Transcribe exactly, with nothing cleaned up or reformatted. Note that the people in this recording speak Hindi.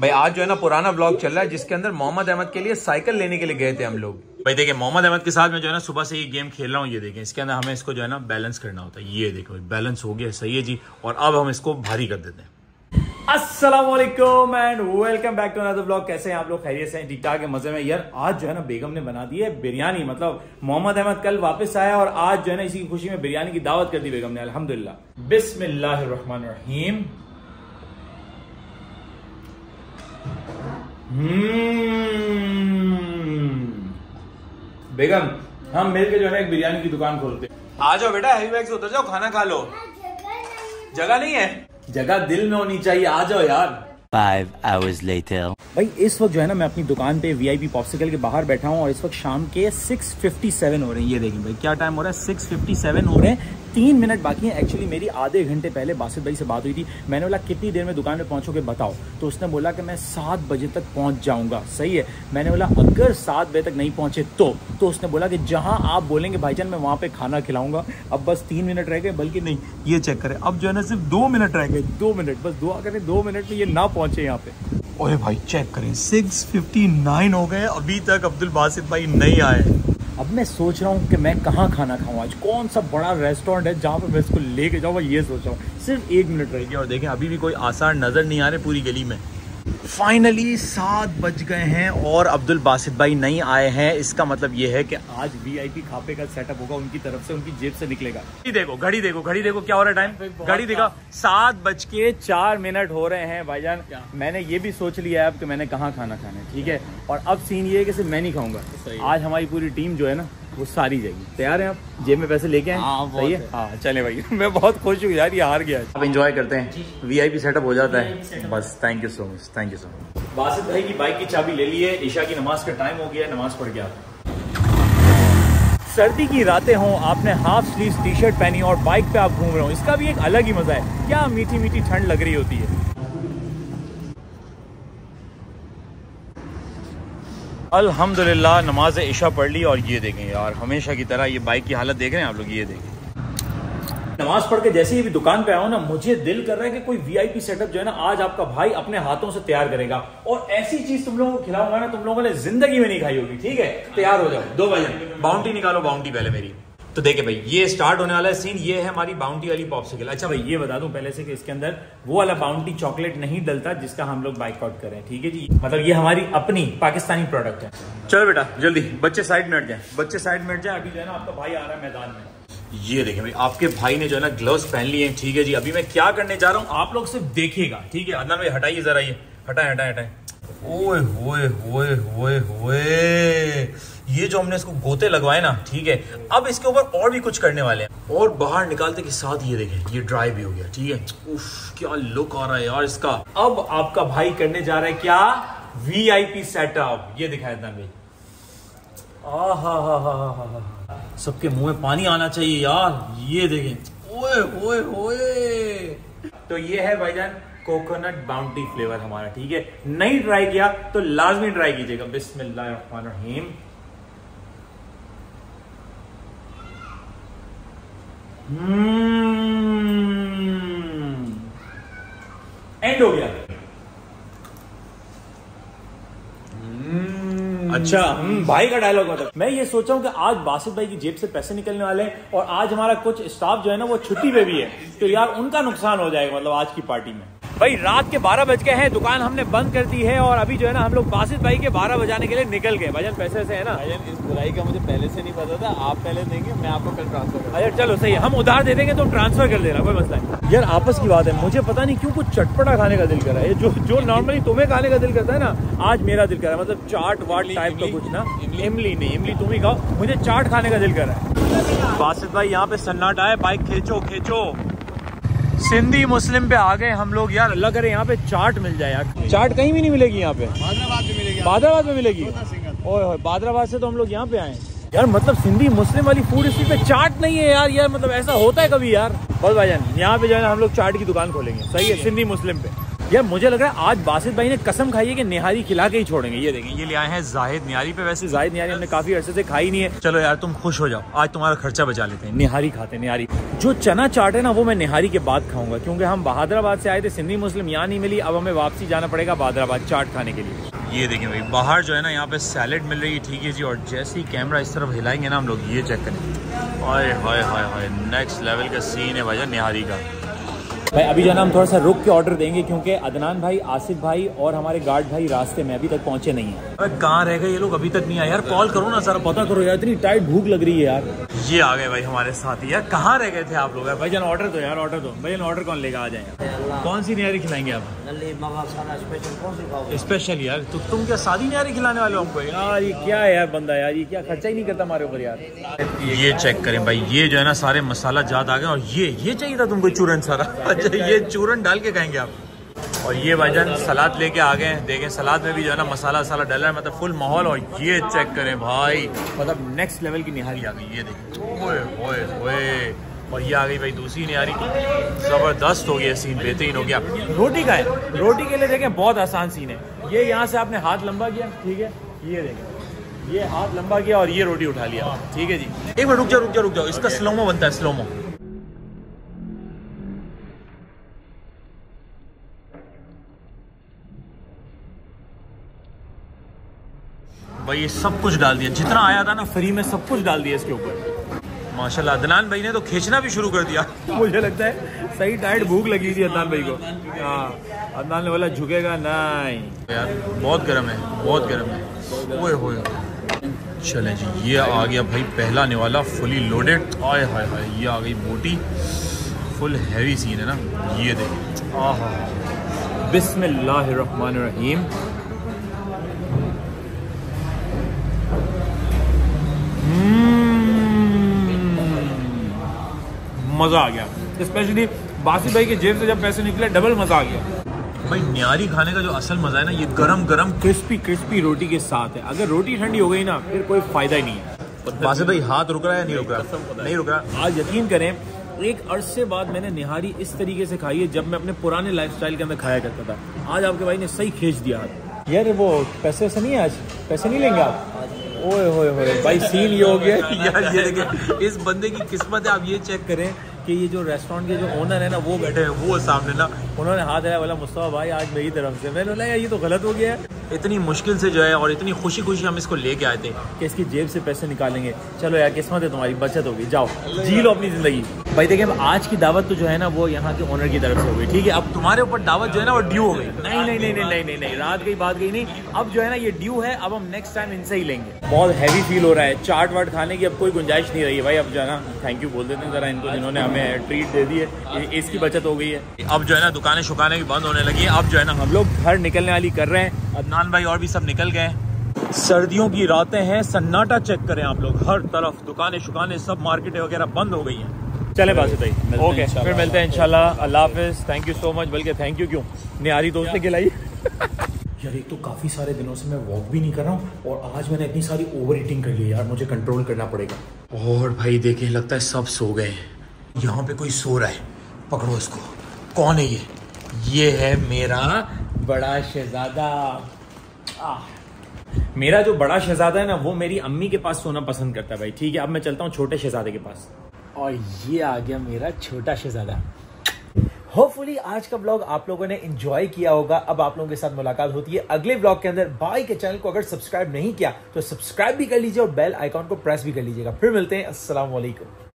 भाई आज जो है ना पुराना व्लॉग चल रहा है जिसके अंदर मोहम्मद अहमद के लिए साइकिल लेने के लिए गए थे हम लोग। भाई देखिए मोहम्मद अहमद के साथ में जो है ना सुबह से ये गेम खेल रहा हूँ। ये देखें इसके अंदर हमें इसको जो है ना बैलेंस करना होता है। ये देखो बैलेंस हो गया, सही है जी। और अब हम इसको भारी कर देते हैं। अस्सलाम वालेकुम and welcome back to another vlog. कैसे हैं आप लोग? खैरियत से हैं? ठीक ठाक है, मजे में। यार आज जो है ना बेगम ने बना दी है बिरयानी। मतलब मोहम्मद अहमद कल वापस आया और आज जो है ना इसी की खुशी में बिरयानी की दावत कर दी बेगम ने, अल्हम्दुलिल्लाह। बिस्मिल्लाहिर्रहमानिर्रहीम। बेगम हम मिलकर जो है एक बिरयानी की दुकान खोलते हैं। आ जाओ बेटा, हैवी बैग से उतर जाओ, खाना खा लो। जगह नहीं है, जगह दिल में होनी चाहिए। आ जाओ यार। Five hours later. भाई इस वक्त जो है ना मैं अपनी दुकान पे वीआईपी पॉप्सिकल के बाहर बैठा हूँ और इस वक्त शाम के सिक्स फिफ्टी सेवन हो रहे हैं। ये देखें भाई क्या टाइम हो रहा है, सिक्स फिफ्टी सेवन हो रहे हैं। तीन मिनट बाकी हैं। एक्चुअली मेरी आधे घंटे पहले बासित भाई से बात हुई थी। मैंने बोला कितनी देर में दुकान पे पहुंचोगे बताओ, तो उसने बोला कि मैं सात बजे तक पहुंच जाऊंगा। सही है। मैंने बोला अगर सात बजे तक नहीं पहुंचे तो तो उसने बोला कि जहां आप बोलेंगे भाईजान मैं वहां पे खाना खिलाऊंगा। अब बस तीन मिनट रह गए, बल्कि नहीं ये चेक करें अब जो है ना सिर्फ दो मिनट रह गए। दो मिनट बस, दुआ करें दो मिनट में ये ना पहुंचे यहाँ पे। ओए भाई चेक करें सिक्स फिफ्टी नाइन हो गए, अभी तक अब्दुल बासित भाई नहीं आए। अब मैं सोच रहा हूँ कि मैं कहाँ खाना खाऊं आज, कौन सा बड़ा रेस्टोरेंट है जहाँ पे मैं इसको लेके जाऊँ, ये सोच रहा हूँ। सिर्फ एक मिनट रह गया और देखें अभी भी कोई आसार नजर नहीं आ रहे पूरी गली में। फाइनली सात बज गए हैं और अब्दुल बासित भाई नहीं आए हैं। इसका मतलब ये है कि आज वीआईपी खापे का सेटअप होगा उनकी तरफ से, उनकी जेब से निकलेगा। घड़ी देखो घड़ी देखो घड़ी देखो क्या हो रहा है टाइम, घड़ी देखो सात बज के चार मिनट हो रहे हैं भाईजान। मैंने ये भी सोच लिया है अब कि मैंने कहाँ खाना खाना है, ठीक है। और अब सीन ये है कि सिर्फ मैं नहीं खाऊंगा, आज हमारी पूरी टीम जो है ना वो सारी जाएगी। तैयार हैं आप? जेब में पैसे लेके आए? सही है। हाँ चले भाई, मैं बहुत खुश हूँ यार, ये हार गया। अब एंजॉय करते हैं, वीआईपी सेटअप हो जाता है बस। Thank you so much, thank you so much. Basit भाई की बाइक की चाबी ले ली है, ईशा की नमाज का टाइम हो गया, नमाज पढ़ गया। सर्दी की रातें हों, आपने हाफ स्लीव टी शर्ट पहनी और बाइक पे आप घूम रहे हो, इसका भी एक अलग ही मजा है। क्या मीठी मीठी ठंड लग रही होती है। अल्हम्दुलिल्लाह नमाज इशा पढ़ ली और ये देखें यार हमेशा की तरह ये बाइक की हालत देख रहे हैं आप लोग। ये देखें नमाज पढ़ के जैसे ही भी दुकान पे आया हूं ना, मुझे दिल कर रहा है कि कोई वीआईपी सेटअप जो है ना आज आपका भाई अपने हाथों से तैयार करेगा और ऐसी चीज तुम लोगों को खिलाऊंगा ना तुम लोगों ने जिंदगी में नहीं खाई होगी। ठीक है, तैयार हो जाओ। दो बजे बाउंटी निकालो, बाउंटी पहले मेरी। तो देखिए भाई ये स्टार्ट होने वाला है सीन, ये है हमारी बाउंटी वाली पॉप्सिकल। अच्छा भाई ये बता दूं पहले से कि इसके अंदर वो वाला बाउंटी चॉकलेट नहीं डलता जिसका हम लोग बाइकआउट कर रहे हैं, ठीक है जी। मतलब ये हमारी अपनी पाकिस्तानी प्रोडक्ट है। चलो बेटा जल्दी, बच्चे साइड में हट जाए, बच्चे साइड में हट जाए। अभी जो है ना आपका भाई आ रहा है मैदान में। ये देखें भाई आपके भाई ने जो है ना ग्लव्स पहन लिए हैं, ठीक है जी। अभी मैं क्या करने जा रहा हूँ आप लोग सिर्फ देखिएगा, ठीक है। अदनान भाई हटाइए जरा, ये हटाए हटाए हटाए। ओए होए होए होए होए, ये जो हमने इसको गोते लगवाए ना, ठीक है। अब इसके ऊपर और भी कुछ करने वाले हैं और बाहर निकालते के साथ ये देखें ये ड्राई भी हो गया, ठीक है। उफ क्या लुक आ रहा है यार इसका। अब आपका भाई करने जा रहा है क्या, वीआईपी सेटअप। ये दिखाया था भाई, आ हा हा हा हा, सबके मुंह में पानी आना चाहिए यार। ये देखें ओए ओए ओए। तो ये है भाईजान कोकोनट बाउंटी फ्लेवर हमारा, ठीक है। नहीं ट्राई किया तो लाजमी ट्राई कीजिएगा। बिस्मिल्लाहिर्रहमानिर्रहीम। एंड हो गया। अच्छा भाई का डायलॉग होता है। मैं ये सोचा हूँ कि आज बासित भाई की जेब से पैसे निकलने वाले हैं और आज हमारा कुछ स्टाफ जो है ना वो छुट्टी पे भी है, तो यार उनका नुकसान हो जाएगा मतलब आज की पार्टी में। भाई रात के बारह बज गए हैं, दुकान हमने बंद कर दी है और अभी जो है ना हम लोग बासित भाई के बारह बजाने के लिए निकल गए। भाईजान पैसे से है ना, भाईजान इस बुराई का मुझे पहले से नहीं पता था, आप पहले देंगे मैं आपको कल ट्रांसफर कर। अरे चलो सही है, हम उधार दे देंगे तो ट्रांसफर कर देना, कोई मसला नहीं। यार आपस की बात है, मुझे पता नहीं क्यों कुछ चटपटा खाने का दिल कर रहा है। जो जो नॉर्मली तुम्हें खाने का दिल करता है ना, आज मेरा दिल कर रहा है। मतलब चाट वाट टाइप का कुछ ना, इमली नहीं, इमली तुम ही खाओ, मुझे चाट खाने का दिल कर रहा है। बासित भाई यहाँ पे सन्नाटा है, बाइक खींचो खींचो। सिंधी मुस्लिम पे आ गए हम लोग यार। अल्लाह करे यहाँ पे चाट मिल जाए यार। चाट कहीं भी नहीं मिलेगी यहाँ पे, बादराबाद में मिलेगी। बादराबाद में मिलेगी। ओए बादराबाद से तो हम लोग यहाँ पे आए यार। मतलब सिंधी मुस्लिम वाली फूड स्ट्रीट पे चाट नहीं है यार। यार मतलब ऐसा होता है कभी यार। बस भाईजान यहाँ पे जो है ना हम लोग चाट की दुकान खोलेंगे, सही है, सिंधी मुस्लिम पे। यार मुझे लग रहा है आज बासित भाई ने कसम खाई है कि निहारी खिला के ही छोड़ेंगे। ये देखें, ये ले आए हैं जाहिद निहारी पे। वैसे जाहिद निहारी हमने काफी अरसे से खाई नहीं है। चलो यार तुम खुश हो जाओ, आज तुम्हारा खर्चा बचा लेते हैं। निहारी खाते हैं, निहारी। जो चना चाट है ना वो मैं निहारी के बाद खाऊंगा, क्योंकि हम बहादुराबाद से आए थे, सिंधी मुस्लिम यहाँ नहीं मिली, अब हमें वापसी जाना पड़ेगा बहादुराबाद चाट खाने के लिए। ये देखें भाई, बाहर जो है ना यहाँ पे सैलेड मिल रही है, ठीक है जी। और जैसे ही कैमरा इस तरफ हिलाएंगे ना हम लोग, ये चेक करें, hi hi hi hi, next level का सीन है भाई निहारी का। भाई अभी जो ना हम थोड़ा सा रुक के ऑर्डर देंगे, क्योंकि अदनान भाई, आसिफ भाई और हमारे गार्ड भाई रास्ते में अभी तक पहुंचे नहीं है। अरे कहाँ रह गए ये लोग, अभी तक नहीं आए यार। कॉल करो ना सर, पता करो यार, इतनी टाइट भूख लग रही है यार। ये आ गए भाई हमारे साथ यार, कहाँ रह गए थे आप लोग? भाई जान ऑर्डर दो यार, ऑर्डर दो भाई। ऑर्डर कौन लेगा, आ जाएंगे। कौन सी निहारी खिलाएंगे आप? स्पेशल यार। तो तुम क्या सादी निहारी खिलाने वाले हो हमको यार? ये क्या है यार बंदा यार, ये क्या खर्चा ही नहीं करता हमारे ऊपर यार। ये चेक करें भाई, ये जो है ना सारे मसाला जात आ गए। और ये ये चाहिए था तुमको चूरन सारा? अच्छा, ये चूरन डाल के खाएंगे आप। और ये भाईजान सलाद लेके आ गए हैं। देखें सलाद में भी जो है ना मसाला वसाला डाला है, मतलब फुल माहौल। और ये चेक करें भाई, मतलब नेक्स्ट लेवल की निहारी आ गई। ये देखें, ओए ओए ओए। और ये आ गई भाई दूसरी निहारी, जबरदस्त हो गया सीन, बेहतरीन हो गया। रोटी का है, रोटी के लिए देखें बहुत आसान सीन है। ये यहाँ से आपने हाथ लंबा किया, ठीक है, ये देखें, ये हाथ लंबा किया और ये रोटी उठा लिया, ठीक है जी। एक मिनट रुक जाओ रुक जाओ रुक जाओ, इसका स्लोमो बनता है, स्लोमो। भाई ये सब कुछ डाल दिया, जितना आया था ना फ्री में सब कुछ डाल दिया इसके ऊपर। माशाल्लाह अदनान भाई ने तो खींचना भी शुरू कर दिया। मुझे लगता है सही टाइट भूख लगी थी अदनान भाई को। हाँ, अदनान ने बोला झुकेगा नहीं यार। बहुत गर्म है, बहुत गर्म है। ओए होए, चलें जी, ये आ गया भाई पहला निवाला फुली लोडेड। आय हाय हाय, ये आ गई बोटी, फुल हैवी सीन है ना। ये देखिए, आहा, बिस्मिल्लाहिर्रहमानिर्रहीम। मजा आ गया, स्पेशली बासित भाई के जेब से जब पैसे निकले, डबल मजा आ गया भाई। निहारी खाने का जो असल मजा है ना, ये गरम गरम क्रिस्पी क्रिस्पी रोटी के साथ है। अगर रोटी ठंडी हो गई ना, फिर कोई फायदा ही नहीं है। बासित भाई हाथ रुक रहा है? नहीं रुक रहा, नहीं रुक रहा। आज यकीन करें, एक अरसे बाद मैंने निहारी इस तरीके से खाई है जब मैं अपने पुराने लाइफस्टाइल के अंदर खाया करता था। आज आपके भाई ने सही खींच दिया हाथ। यार वो पैसे वैसे नहीं है, आज पैसे नहीं लेंगे आप? ओए होए होए भाई, सीन ये हो गया यार। ये देखिए, इस बंदे की किस्मत है। आप ये चेक करें कि ये जो रेस्टोरेंट के जो ओनर है ना, वो बैठे हैं, वो सामने ना, उन्होंने हाथ हिलाया, बोला मुस्तफा भाई आज मेरी तरफ से। मैंने बोला यार ये तो गलत हो गया है। इतनी मुश्किल से जो है और इतनी खुशी खुशी हम इसको लेके आए थे कि इसकी जेब से पैसे निकालेंगे। चलो यार, किस्मत है तुम्हारी, बचत होगी, जाओ जी लो अपनी जिंदगी। भाई देखिए, अब आज की दावत तो जो है ना वो यहाँ के ओनर की तरफ से हो गई, ठीक है। अब तुम्हारे ऊपर दावत जो है ना वो ड्यू हो गई। नहीं नहीं नहीं नहीं नहीं नहीं, रात गई बात गई नहीं। अब जो है ना ये ड्यू है, अब हम नेक्स्ट टाइम इनसे ही लेंगे। बहुत हैवी फील हो रहा है, चाट वाट खाने की अब कोई गुंजाइश नहीं रही है भाई। अब जो है ना थैंक यू बोल देते हैं जरा इनको, जिन्होंने हमें ट्रीट दे दी है। इसकी बचत हो गई है। अब जो है ना दुकानें शुकानें भी बंद होने लगी है। अब जो है ना हम लोग घर निकलने वाली कर रहे हैं। अदनान भाई और भी सब निकल गए। सर्दियों की रातें हैं, सन्नाटा चेक करें आप लोग, हर तरफ दुकानें शुकानें सब मार्केटें वगैरह बंद हो गई हैं। चले बासित भाई, ओके फिर मिलते हैं इंशाल्लाह। अल्लाह हाफिज़, थैंक यू सो मच। बल्कि थैंक यू क्यों, निहारी दोस्त ने खिलाई। यार एक तो काफ़ी सारे दिनों से मैं वॉक भी नहीं कर रहा हूँ, और आज मैंने इतनी सारी ओवर ईटिंग कर ली यार, मुझे कंट्रोल करना पड़ेगा। और भाई देखें, लगता है सब सो गए हैं। यहाँ पे कोई सो रहा है, पकड़ो इसको। कौन है ये? ये है मेरा बड़ा शहजादा। मेरा जो बड़ा शहजादा है ना, वो मेरी अम्मी के पास सोना पसंद करता है भाई, ठीक है। अब मैं चलता हूँ छोटे शहजादे के पास। और ये आ गया मेरा छोटा शहजादा। होपफुली आज का ब्लॉग आप लोगों ने एंजॉय किया होगा। अब आप लोगों के साथ मुलाकात होती है अगले ब्लॉग के अंदर। भाई के चैनल को अगर सब्सक्राइब नहीं किया तो सब्सक्राइब भी कर लीजिए और बेल आइकॉन को प्रेस भी कर लीजिएगा। फिर मिलते हैं, अस्सलाम वालेकुम।